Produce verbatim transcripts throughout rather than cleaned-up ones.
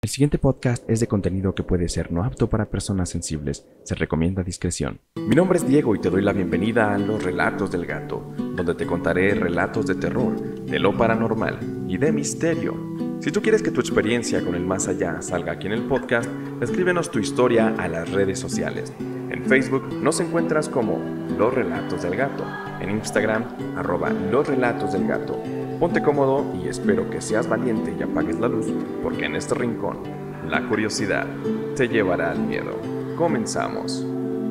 El siguiente podcast es de contenido que puede ser no apto para personas sensibles. Se recomienda discreción. Mi nombre es Diego y te doy la bienvenida a Los Relatos del Gato, donde te contaré relatos de terror, de lo paranormal y de misterio. Si tú quieres que tu experiencia con el más allá salga aquí en el podcast, escríbenos tu historia a las redes sociales. En Facebook nos encuentras como Los Relatos del Gato, en Instagram, arroba Los Relatos del Gato. Ponte cómodo y espero que seas valiente y apagues la luz, porque en este rincón, la curiosidad te llevará al miedo. Comenzamos.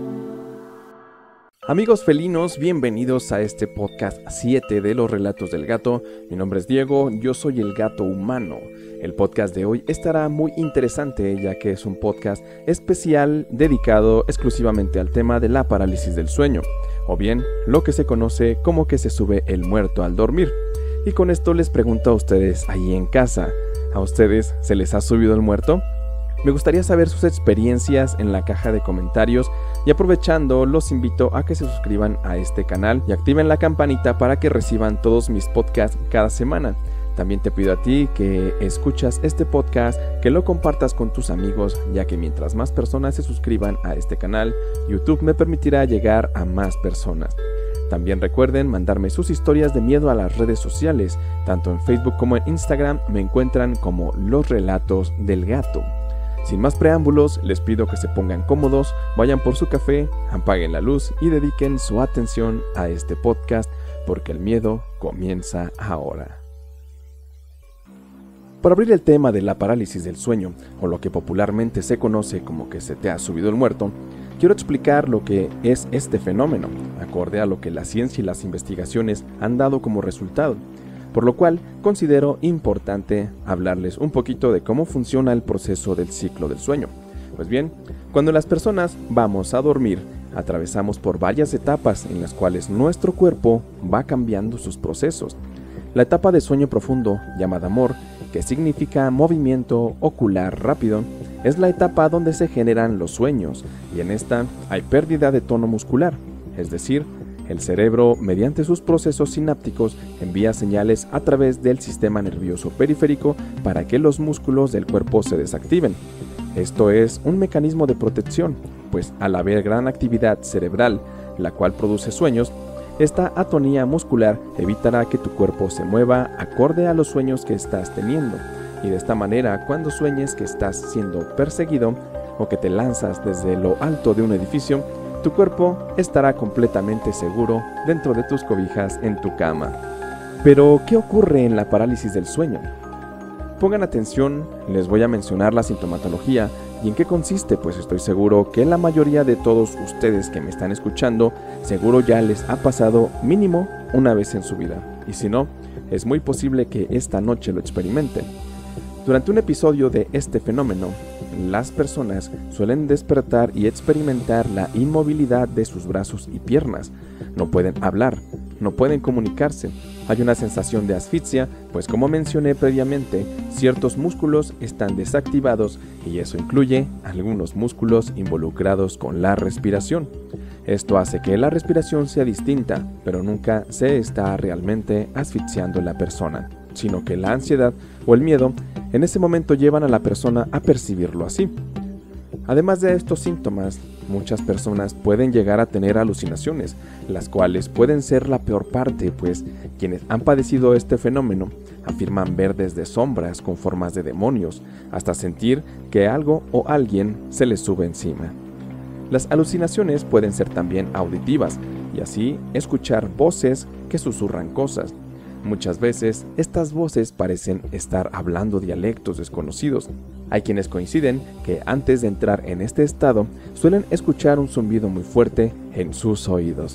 Amigos felinos, bienvenidos a este podcast siete de Los Relatos del Gato. Mi nombre es Diego, yo soy el gato humano. El podcast de hoy estará muy interesante, ya que es un podcast especial dedicado exclusivamente al tema de la parálisis del sueño, o bien lo que se conoce como que se sube el muerto al dormir. Y con esto les pregunto a ustedes ahí en casa, ¿a ustedes se les ha subido el muerto? Me gustaría saber sus experiencias en la caja de comentarios y aprovechando los invito a que se suscriban a este canal y activen la campanita para que reciban todos mis podcasts cada semana. También te pido a ti que escuchas este podcast, que lo compartas con tus amigos, ya que mientras más personas se suscriban a este canal, YouTube me permitirá llegar a más personas. También recuerden mandarme sus historias de miedo a las redes sociales, tanto en Facebook como en Instagram me encuentran como Los Relatos del Gato. Sin más preámbulos, les pido que se pongan cómodos, vayan por su café, apaguen la luz y dediquen su atención a este podcast, porque el miedo comienza ahora. Para abrir el tema de la parálisis del sueño, o lo que popularmente se conoce como que se te ha subido el muerto, quiero explicar lo que es este fenómeno, acorde a lo que la ciencia y las investigaciones han dado como resultado, por lo cual considero importante hablarles un poquito de cómo funciona el proceso del ciclo del sueño. Pues bien, cuando las personas vamos a dormir, atravesamos por varias etapas en las cuales nuestro cuerpo va cambiando sus procesos. La etapa de sueño profundo, llamada M O R, que significa movimiento ocular rápido, es la etapa donde se generan los sueños, y en esta hay pérdida de tono muscular, es decir, el cerebro, mediante sus procesos sinápticos, envía señales a través del sistema nervioso periférico para que los músculos del cuerpo se desactiven. Esto es un mecanismo de protección, pues al haber gran actividad cerebral, la cual produce sueños, esta atonía muscular evitará que tu cuerpo se mueva acorde a los sueños que estás teniendo, y de esta manera, cuando sueñes que estás siendo perseguido o que te lanzas desde lo alto de un edificio, tu cuerpo estará completamente seguro dentro de tus cobijas en tu cama. Pero, ¿qué ocurre en la parálisis del sueño? Pongan atención, les voy a mencionar la sintomatología y en qué consiste, pues estoy seguro que la mayoría de todos ustedes que me están escuchando seguro ya les ha pasado mínimo una vez en su vida, y si no, es muy posible que esta noche lo experimenten. Durante un episodio de este fenómeno, las personas suelen despertar y experimentar la inmovilidad de sus brazos y piernas. No pueden hablar, no pueden comunicarse. Hay una sensación de asfixia, pues como mencioné previamente, ciertos músculos están desactivados y eso incluye algunos músculos involucrados con la respiración. Esto hace que la respiración sea distinta, pero nunca se está realmente asfixiando la persona, sino que la ansiedad o el miedo en ese momento llevan a la persona a percibirlo así. Además de estos síntomas, muchas personas pueden llegar a tener alucinaciones, las cuales pueden ser la peor parte, pues quienes han padecido este fenómeno afirman ver desde sombras con formas de demonios, hasta sentir que algo o alguien se les sube encima. Las alucinaciones pueden ser también auditivas, y así escuchar voces que susurran cosas. Muchas veces, estas voces parecen estar hablando dialectos desconocidos. Hay quienes coinciden que antes de entrar en este estado, suelen escuchar un zumbido muy fuerte en sus oídos.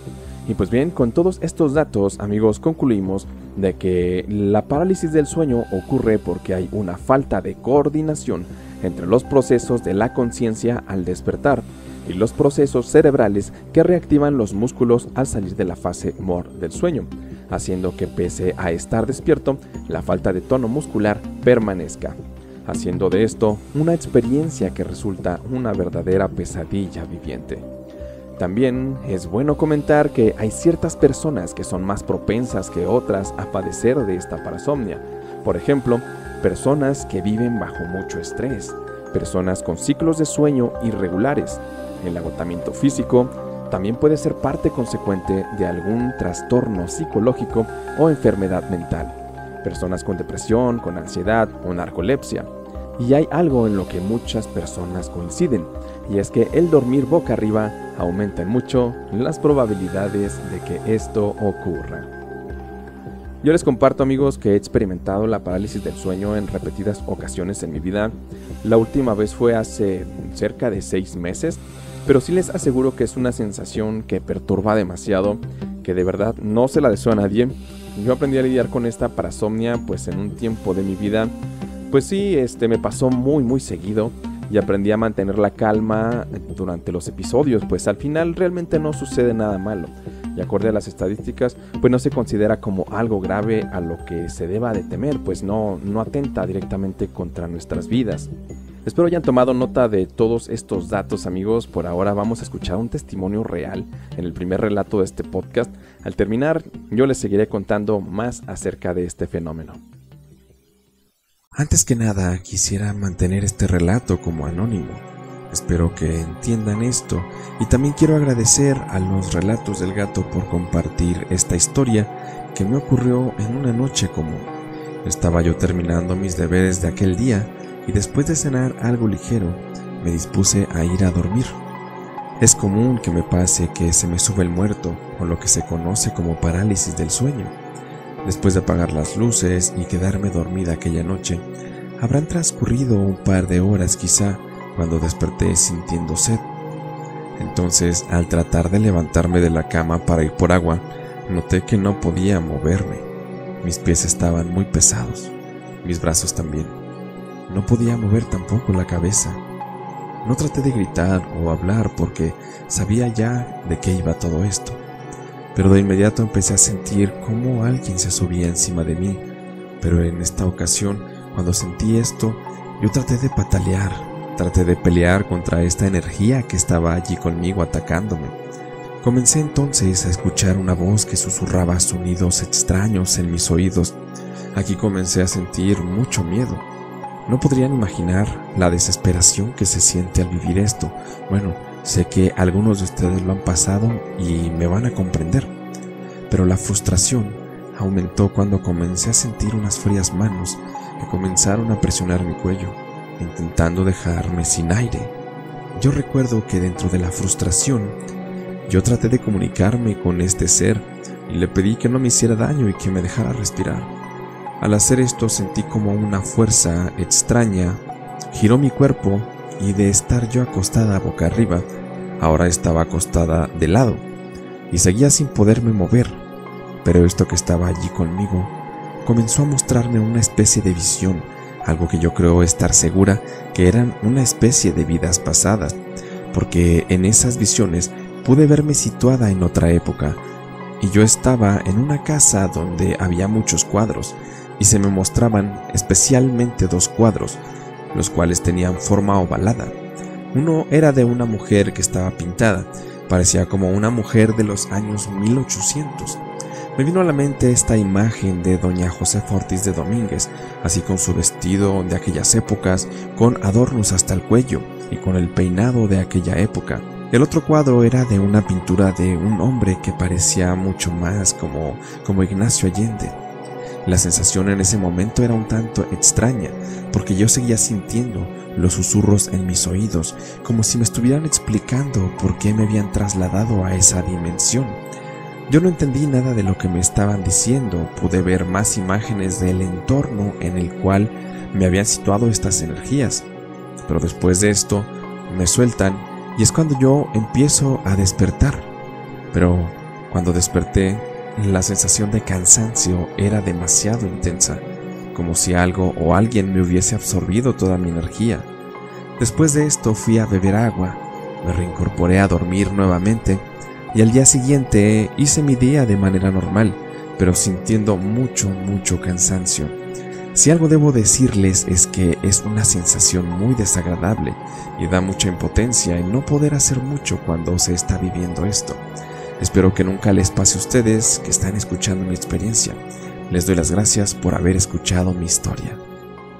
Y pues bien, con todos estos datos, amigos, concluimos de que la parálisis del sueño ocurre porque hay una falta de coordinación entre los procesos de la conciencia al despertar y los procesos cerebrales que reactivan los músculos al salir de la fase M O R del sueño, haciendo que pese a estar despierto, la falta de tono muscular permanezca, haciendo de esto una experiencia que resulta una verdadera pesadilla viviente. También es bueno comentar que hay ciertas personas que son más propensas que otras a padecer de esta parasomnia. Por ejemplo, personas que viven bajo mucho estrés, personas con ciclos de sueño irregulares. El agotamiento físico también puede ser parte consecuente de algún trastorno psicológico o enfermedad mental. Personas con depresión, con ansiedad o narcolepsia. Y hay algo en lo que muchas personas coinciden, y es que el dormir boca arriba aumenta mucho las probabilidades de que esto ocurra. Yo les comparto, amigos, que he experimentado la parálisis del sueño en repetidas ocasiones en mi vida. La última vez fue hace cerca de seis meses, pero sí les aseguro que es una sensación que perturba demasiado, que de verdad no se la deseo a nadie. Yo aprendí a lidiar con esta parasomnia pues en un tiempo de mi vida. Pues sí, este, me pasó muy muy seguido y aprendí a mantener la calma durante los episodios, pues al final realmente no sucede nada malo. Y acorde a las estadísticas, pues no se considera como algo grave a lo que se deba de temer, pues no, no atenta directamente contra nuestras vidas. Espero hayan tomado nota de todos estos datos, amigos. Por ahora vamos a escuchar un testimonio real en el primer relato de este podcast. Al terminar, yo les seguiré contando más acerca de este fenómeno. Antes que nada, quisiera mantener este relato como anónimo. Espero que entiendan esto, y también quiero agradecer a los Relatos del Gato por compartir esta historia que me ocurrió en una noche común. Estaba yo terminando mis deberes de aquel día y después de cenar algo ligero, me dispuse a ir a dormir. Es común que me pase que se me sube el muerto, o lo que se conoce como parálisis del sueño. Después de apagar las luces y quedarme dormida aquella noche, habrán transcurrido un par de horas quizá cuando desperté sintiendo sed. Entonces, al tratar de levantarme de la cama para ir por agua, noté que no podía moverme. Mis pies estaban muy pesados, mis brazos también. No podía mover tampoco la cabeza. No traté de gritar o hablar porque sabía ya de qué iba todo esto. Pero de inmediato empecé a sentir cómo alguien se subía encima de mí. Pero en esta ocasión, cuando sentí esto, yo traté de patalear, traté de pelear contra esta energía que estaba allí conmigo atacándome. Comencé entonces a escuchar una voz que susurraba sonidos extraños en mis oídos. Aquí comencé a sentir mucho miedo. No podrían imaginar la desesperación que se siente al vivir esto. Bueno, sé que algunos de ustedes lo han pasado y me van a comprender. Pero la frustración aumentó cuando comencé a sentir unas frías manos que comenzaron a presionar mi cuello, intentando dejarme sin aire. Yo recuerdo que dentro de la frustración, yo traté de comunicarme con este ser y le pedí que no me hiciera daño y que me dejara respirar. Al hacer esto sentí como una fuerza extraña giró mi cuerpo y de estar yo acostada boca arriba, ahora estaba acostada de lado y seguía sin poderme mover. Pero esto que estaba allí conmigo comenzó a mostrarme una especie de visión, algo que yo creo estar segura que eran una especie de vidas pasadas, porque en esas visiones pude verme situada en otra época, y yo estaba en una casa donde había muchos cuadros, y se me mostraban especialmente dos cuadros, los cuales tenían forma ovalada. Uno era de una mujer que estaba pintada, parecía como una mujer de los años mil ochocientos. Me vino a la mente esta imagen de doña Josefa Ortiz de Domínguez, así con su vestido de aquellas épocas, con adornos hasta el cuello y con el peinado de aquella época. El otro cuadro era de una pintura de un hombre que parecía mucho más como, como Ignacio Allende. La sensación en ese momento era un tanto extraña, porque yo seguía sintiendo los susurros en mis oídos, como si me estuvieran explicando por qué me habían trasladado a esa dimensión. Yo no entendí nada de lo que me estaban diciendo, pude ver más imágenes del entorno en el cual me habían situado estas energías. Pero después de esto, me sueltan y es cuando yo empiezo a despertar. Pero cuando desperté, la sensación de cansancio era demasiado intensa, como si algo o alguien me hubiese absorbido toda mi energía. Después de esto fui a beber agua, me reincorporé a dormir nuevamente y al día siguiente hice mi día de manera normal, pero sintiendo mucho, mucho cansancio. Si algo debo decirles es que es una sensación muy desagradable y da mucha impotencia en no poder hacer mucho cuando se está viviendo esto. Espero que nunca les pase a ustedes que están escuchando mi experiencia. Les doy las gracias por haber escuchado mi historia.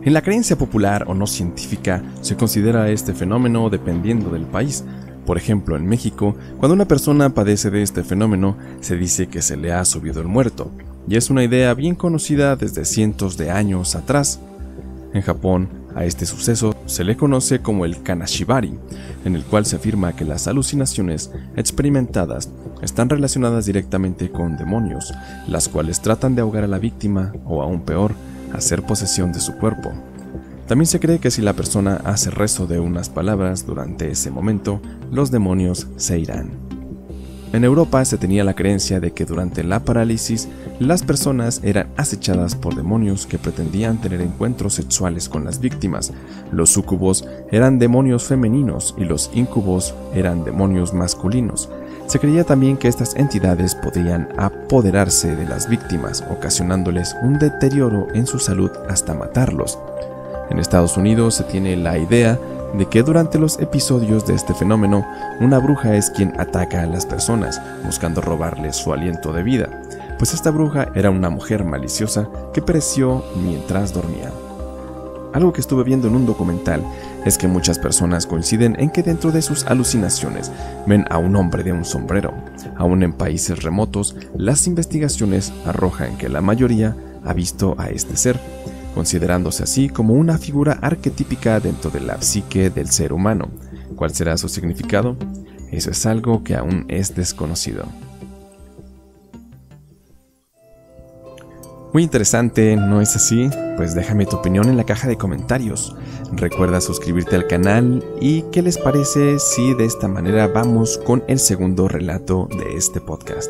En la creencia popular o no científica se considera este fenómeno dependiendo del país. Por ejemplo, en México, cuando una persona padece de este fenómeno, se dice que se le ha subido el muerto, y es una idea bien conocida desde cientos de años atrás. En Japón, a este suceso se le conoce como el kanashibari, en el cual se afirma que las alucinaciones experimentadas están relacionadas directamente con demonios, las cuales tratan de ahogar a la víctima o, aún peor, hacer posesión de su cuerpo. También se cree que si la persona hace rezo de unas palabras durante ese momento, los demonios se irán. En Europa se tenía la creencia de que durante la parálisis las personas eran acechadas por demonios que pretendían tener encuentros sexuales con las víctimas. Los súcubos eran demonios femeninos y los íncubos eran demonios masculinos. Se creía también que estas entidades podían apoderarse de las víctimas, ocasionándoles un deterioro en su salud hasta matarlos. En Estados Unidos se tiene la idea de que durante los episodios de este fenómeno, una bruja es quien ataca a las personas, buscando robarles su aliento de vida, pues esta bruja era una mujer maliciosa que pereció mientras dormía. Algo que estuve viendo en un documental es que muchas personas coinciden en que dentro de sus alucinaciones ven a un hombre de un sombrero. Aún en países remotos, las investigaciones arrojan que la mayoría ha visto a este ser, considerándose así como una figura arquetípica dentro de la psique del ser humano. ¿Cuál será su significado? Eso es algo que aún es desconocido. Muy interesante, ¿no es así? Pues déjame tu opinión en la caja de comentarios. Recuerda suscribirte al canal y ¿qué les parece si de esta manera vamos con el segundo relato de este podcast?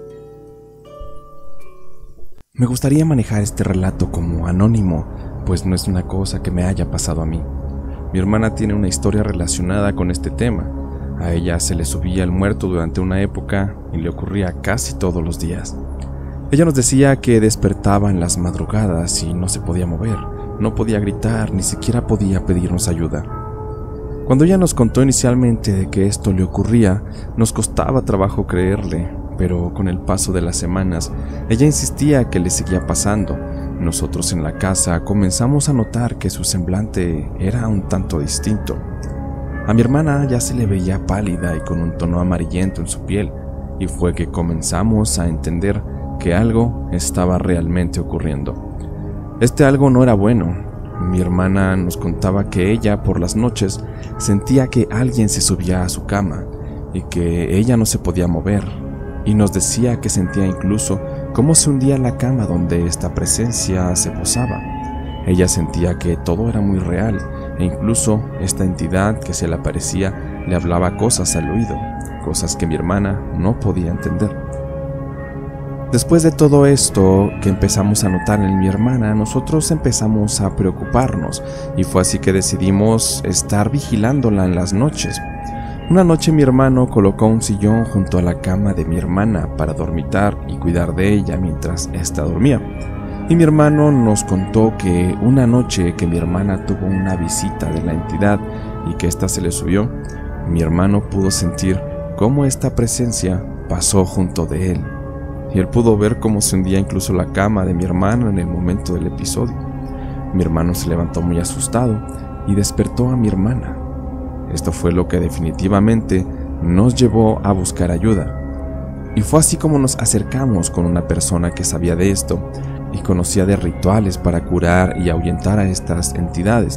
Me gustaría manejar este relato como anónimo, pues no es una cosa que me haya pasado a mí. Mi hermana tiene una historia relacionada con este tema. A ella se le subía el muerto durante una época y le ocurría casi todos los días. Ella nos decía que despertaba en las madrugadas y no se podía mover, no podía gritar, ni siquiera podía pedirnos ayuda. Cuando ella nos contó inicialmente de que esto le ocurría, nos costaba trabajo creerle, pero con el paso de las semanas, ella insistía que le seguía pasando. Nosotros en la casa comenzamos a notar que su semblante era un tanto distinto. A mi hermana ya se le veía pálida y con un tono amarillento en su piel, y fue que comenzamos a entender que algo estaba realmente ocurriendo. Este algo no era bueno. Mi hermana nos contaba que ella por las noches sentía que alguien se subía a su cama y que ella no se podía mover. Y nos decía que sentía incluso cómo se hundía la cama donde esta presencia se posaba. Ella sentía que todo era muy real e incluso esta entidad que se le aparecía le hablaba cosas al oído, cosas que mi hermana no podía entender. Después de todo esto que empezamos a notar en mi hermana, nosotros empezamos a preocuparnos y fue así que decidimos estar vigilándola en las noches. Una noche mi hermano colocó un sillón junto a la cama de mi hermana para dormitar y cuidar de ella mientras ésta dormía. Y mi hermano nos contó que una noche que mi hermana tuvo una visita de la entidad y que ésta se le subió, mi hermano pudo sentir cómo esta presencia pasó junto de él. Y él pudo ver cómo se hundía incluso la cama de mi hermano en el momento del episodio. Mi hermano se levantó muy asustado y despertó a mi hermana. Esto fue lo que definitivamente nos llevó a buscar ayuda. Y fue así como nos acercamos con una persona que sabía de esto y conocía de rituales para curar y ahuyentar a estas entidades.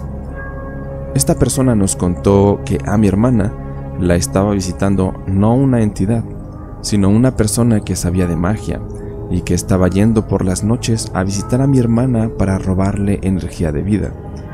Esta persona nos contó que a mi hermana la estaba visitando no una entidad, sino una persona que sabía de magia y que estaba yendo por las noches a visitar a mi hermana para robarle energía de vida.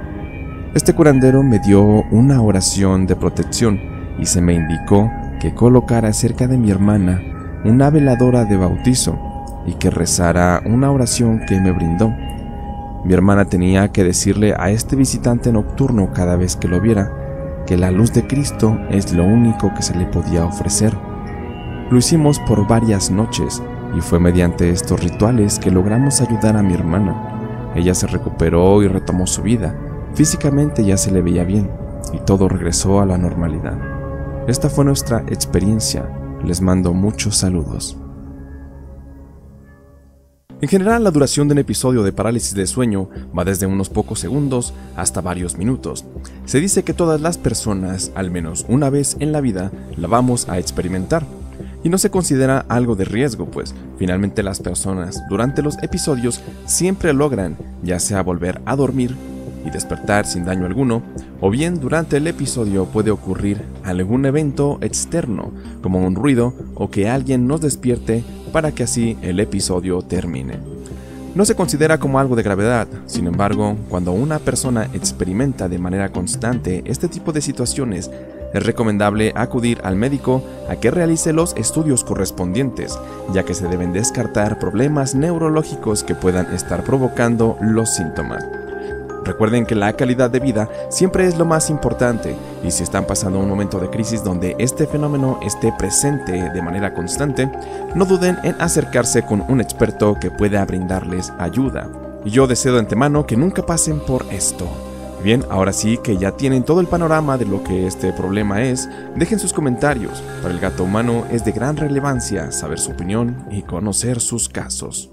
Este curandero me dio una oración de protección y se me indicó que colocara cerca de mi hermana una veladora de bautizo y que rezara una oración que me brindó. Mi hermana tenía que decirle a este visitante nocturno cada vez que lo viera que la luz de Cristo es lo único que se le podía ofrecer. Lo hicimos por varias noches y fue mediante estos rituales que logramos ayudar a mi hermana. Ella se recuperó y retomó su vida. Físicamente ya se le veía bien y todo regresó a la normalidad. Esta fue nuestra experiencia. Les mando muchos saludos. En general, la duración de un episodio de parálisis de sueño va desde unos pocos segundos hasta varios minutos. Se dice que todas las personas, al menos una vez en la vida, la vamos a experimentar. Y no se considera algo de riesgo, pues finalmente las personas durante los episodios siempre logran ya sea volver a dormir y despertar sin daño alguno, o bien durante el episodio puede ocurrir algún evento externo, como un ruido o que alguien nos despierte para que así el episodio termine. No se considera como algo de gravedad, sin embargo, cuando una persona experimenta de manera constante este tipo de situaciones, es recomendable acudir al médico a que realice los estudios correspondientes, ya que se deben descartar problemas neurológicos que puedan estar provocando los síntomas. Recuerden que la calidad de vida siempre es lo más importante, y si están pasando un momento de crisis donde este fenómeno esté presente de manera constante, no duden en acercarse con un experto que pueda brindarles ayuda. Y yo deseo de antemano que nunca pasen por esto. Bien, ahora sí que ya tienen todo el panorama de lo que este problema es, dejen sus comentarios. Para el gato humano es de gran relevancia saber su opinión y conocer sus casos.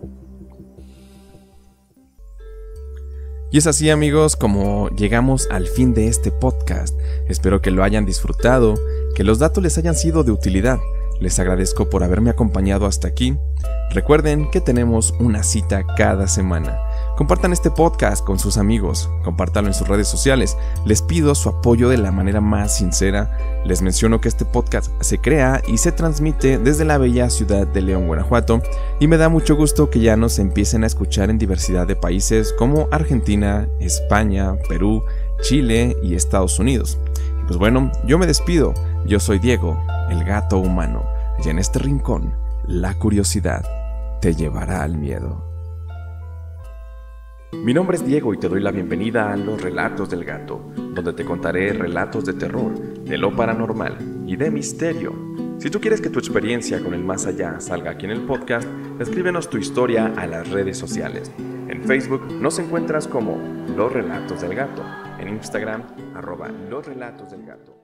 Y es así, amigos, como llegamos al fin de este podcast. Espero que lo hayan disfrutado, que los datos les hayan sido de utilidad. Les agradezco por haberme acompañado hasta aquí. Recuerden que tenemos una cita cada semana. Compartan este podcast con sus amigos, compártanlo en sus redes sociales. Les pido su apoyo de la manera más sincera. Les menciono que este podcast se crea y se transmite desde la bella ciudad de León, Guanajuato, y me da mucho gusto que ya nos empiecen a escuchar en diversidad de países como Argentina, España, Perú, Chile y Estados Unidos. Y pues bueno, yo me despido. Yo soy Diego, el gato humano, y en este rincón, la curiosidad te llevará al miedo. Mi nombre es Diego y te doy la bienvenida a Los Relatos del Gato, donde te contaré relatos de terror, de lo paranormal y de misterio. Si tú quieres que tu experiencia con el más allá salga aquí en el podcast, escríbenos tu historia a las redes sociales. En Facebook nos encuentras como Los Relatos del Gato, en Instagram, arroba Los Relatos del Gato.